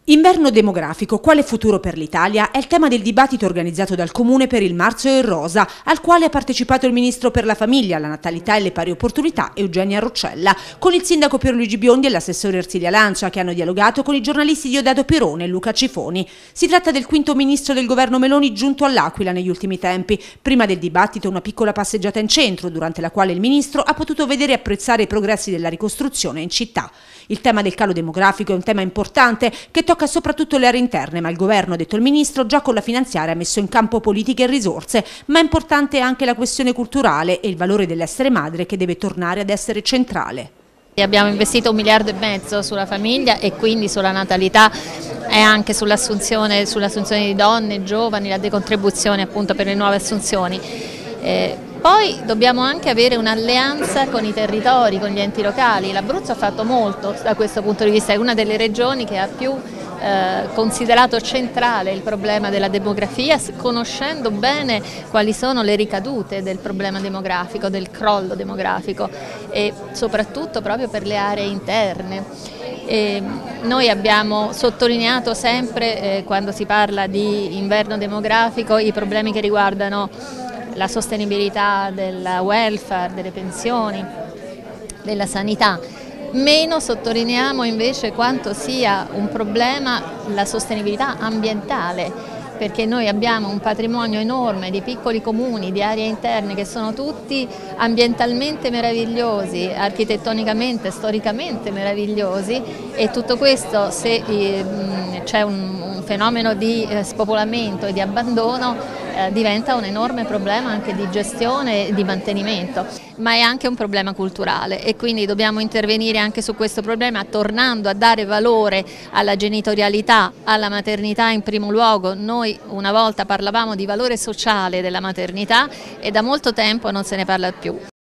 Inverno demografico, quale futuro per l'Italia? È il tema del dibattito organizzato dal Comune per il Marzo e il Rosa, al quale ha partecipato il Ministro per la Famiglia, la Natalità e le Pari Opportunità, Eugenia Roccella, con il Sindaco Pierluigi Biondi e l'assessore Ersilia Lancia, che hanno dialogato con i giornalisti Diodato Pirone e Luca Cifoni. Si tratta del quinto ministro del governo Meloni giunto all'Aquila negli ultimi tempi. Prima del dibattito una piccola passeggiata in centro, durante la quale il Ministro ha potuto vedere e apprezzare i progressi della ricostruzione in città. Il tema del calo demografico è un tema importante che tocca soprattutto le aree interne, ma il governo, ha detto il ministro, già con la finanziaria ha messo in campo politiche e risorse, ma è importante anche la questione culturale e il valore dell'essere madre che deve tornare ad essere centrale. Abbiamo investito 1,5 miliardi sulla famiglia e quindi sulla natalità e anche sull'assunzione di donne, giovani, la decontribuzione appunto per le nuove assunzioni. Poi dobbiamo anche avere un'alleanza con i territori, con gli enti locali. L'Abruzzo ha fatto molto da questo punto di vista, è una delle regioni che ha più considerato centrale il problema della demografia, conoscendo bene quali sono le ricadute del problema demografico, del crollo demografico e soprattutto proprio per le aree interne. Noi abbiamo sottolineato sempre quando si parla di inverno demografico i problemi che riguardano la sostenibilità del welfare, delle pensioni, della sanità. Meno sottolineiamo invece quanto sia un problema la sostenibilità ambientale, perché noi abbiamo un patrimonio enorme di piccoli comuni, di aree interne che sono tutti ambientalmente meravigliosi, architettonicamente, storicamente meravigliosi e tutto questo, se c'è un fenomeno di spopolamento e di abbandono, diventa un enorme problema anche di gestione e di mantenimento, ma è anche un problema culturale e quindi dobbiamo intervenire anche su questo problema tornando a dare valore alla genitorialità, alla maternità in primo luogo. Noi una volta parlavamo di valore sociale della maternità e da molto tempo non se ne parla più.